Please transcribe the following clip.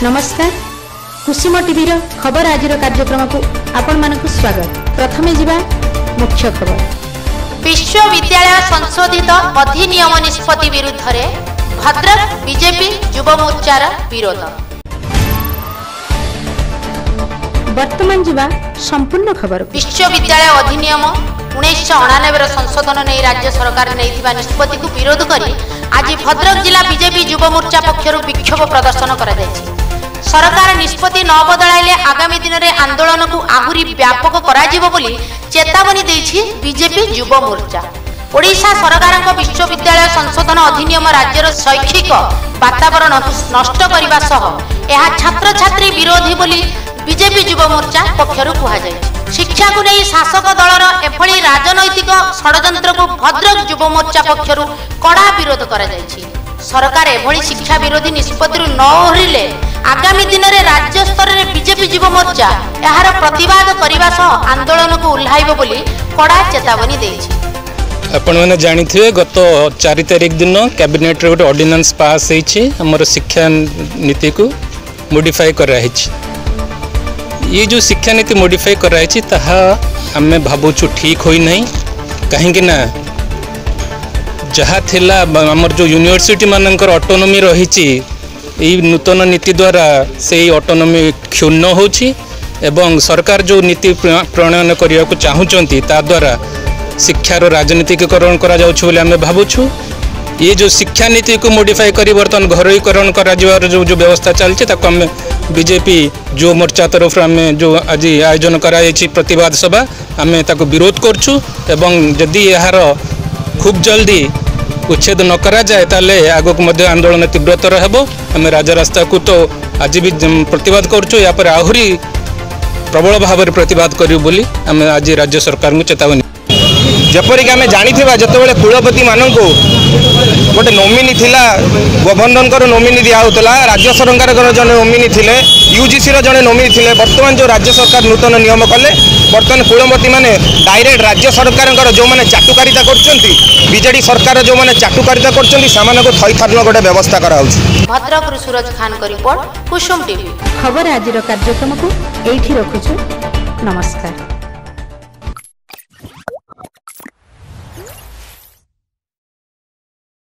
नमस्कार कुसुम टीवी खबर आज कार्यक्रम को आपण मानक स्वागत। प्रथमे जिबा मुख्य खबर। विश्वविद्यालय संशोधित अधिनियम निष्पत्ति विरुद्ध रे भद्रक बीजेपी युव मोर्चार विरोध। वर्तमान जिबा संपूर्ण खबर। विश्वविद्यालय अधिनियम 1999 संशोधन नहीं राज्य सरकार नहीं निष्पत्ति को विरोध करी आज भद्रक जिला बीजेपी युव मोर्चा पक्षर विक्षोभ प्रदर्शन करा जायछि। सरकार निष्पत्ति न बदलाइले आगामी दिन में आंदोलन को आहुरी व्यापक कराजिबो बोली चेतावनी देछि बीजेपी युव मोर्चा। ओडिशा सरकार विश्वविद्यालय संशोधन अधिनियम राज्यर शैक्षिक वातावरण नष्ट करने सह यह छात्र छात्री विरोधी बोली बीजेपी युव मोर्चा पक्षर कहुई। शिक्षा को नहीं शासक दलर एभली राजनैतिक षड्यंत्र को भद्रक युव मोर्चा पक्षर कड़ा विरोध करा जायछि। सरकार एभली शिक्षा विरोधी निष्पत्ति न ओहरिले आगामी दिन में राज्य स्तर में बीजेपी युव मोर्चा यार प्रतिवाद करने सह आंदोलन को उल्लाइब बोली कड़ा चेतावनी देछि। आपण मैंने जानिथिबे गत 4 तारिख दिन कैबिनेट रे गोटे ऑर्डिनेंस पास होईछि हमर शिक्षा नीति को मॉडिफाई कर रही। ये जो शिक्षा नीति मॉडिफाई कर रही ताहा आमे भाबुछु ठीक होई नहीं। कहीं ना जहाँ थिला हमर जो यूनिवर्सिटी मानकर ऑटोनोमी रही नूतन नीति द्वारा से ऑटोनोमी क्षुण्ण होछि एवं सरकार जो नीति प्रणयन करने को चाहूँगी ता द्वारा शिक्षार राजनीतिकरण करा जाउछु बोली आमे भाबुछु। ये जो शिक्षा नीति को मॉडिफाई करी बर्तन घरोईकरण करा जो व्यवस्था चलछि ताको आमे बीजेपी जो मोर्चा तरफ आमे जो आज आयोजन कराई प्रतिवाद सभा आमे ताको विरोध करछु एवं जदि यार खूब जल्दी उच्छेद न करा जाए ताले आगक मध्य आंदोलन तीव्रतर हेबो। आमे राजरास्ता को तो आज भी प्रतिवाद करछु या पर आहुरी प्रबल भाव में प्रतिवाद करू बोली आमे आज राज्य सरकार को चेतावनी। जपरिक आम जानी जिते कुलपति मानक गोटे नोमिनी थिला गवर्नर नोमिनी दिहला राज्य सरकार जन नोमिनी थे यूजीसी जन नोमिनी थे। बर्तमान जो राज्य सरकार नूतन नियम कले बर्तमान कुलपति माने डायरेक्ट राज्य सरकार जो मैंने चाटुकारिता करजेडी सरकार जो मैंने चाटुकारिता कर थईथान गोटे व्यवस्था करा। भद्रक सूरज खान का रिपोर्ट कुसुम टीवी। खबर आज कार्यक्रम को एठी रखुछु। नमस्कार।